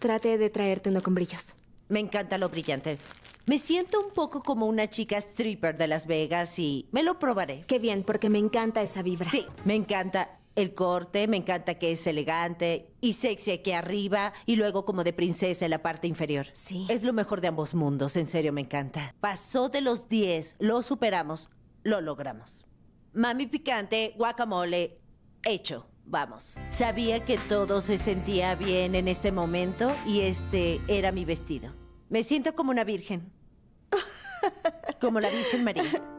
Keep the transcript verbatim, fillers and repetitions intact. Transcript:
Traté de traerte uno con brillos. Me encanta lo brillante. Me siento un poco como una chica stripper de Las Vegas y me lo probaré. Qué bien, porque me encanta esa vibra. Sí, me encanta el corte, me encanta que es elegante y sexy aquí arriba y luego como de princesa en la parte inferior. Sí. Es lo mejor de ambos mundos, en serio me encanta. Pasó de los diez, lo superamos, lo logramos. Mami picante, guacamole, hecho. Vamos. Sabía que todo se sentía bien en este momento y este era mi vestido. Me siento como una virgen. Como la Virgen María.